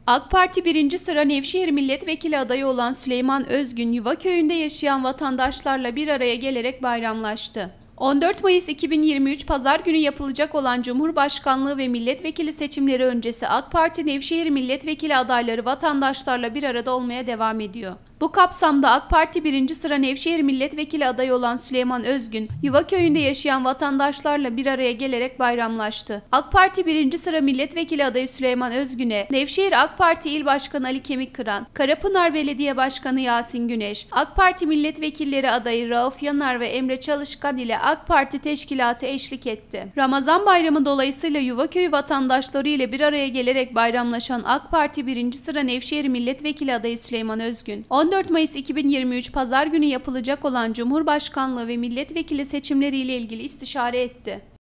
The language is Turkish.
AK Parti 1. sıra Nevşehir Milletvekili adayı olan Süleyman Özgün, Yuvaköy'ünde yaşayan vatandaşlarla bir araya gelerek bayramlaştı. 14 Mayıs 2023 Pazar günü yapılacak olan Cumhurbaşkanlığı ve milletvekili seçimleri öncesi AK Parti Nevşehir Milletvekili adayları vatandaşlarla bir arada olmaya devam ediyor. Bu kapsamda AK Parti 1. sıra Nevşehir Milletvekili adayı olan Süleyman Özgün, Yuvaköy'ünde yaşayan vatandaşlarla bir araya gelerek bayramlaştı. AK Parti 1. sıra Milletvekili adayı Süleyman Özgün'e Nevşehir AK Parti İl Başkanı Ali Kemikkıran, Karapınar Belediye Başkanı Yasin Güneş, AK Parti Milletvekilleri adayı Rauf Yanar ve Emre Çalışkan ile AK Parti teşkilatı eşlik etti. Ramazan bayramı dolayısıyla Yuvaköy vatandaşları ile bir araya gelerek bayramlaşan AK Parti 1. sıra Nevşehir Milletvekili adayı Süleyman Özgün, 14 Mayıs 2023 Pazar günü yapılacak olan Cumhurbaşkanlığı ve milletvekili seçimleri ile ilgili istişare etti.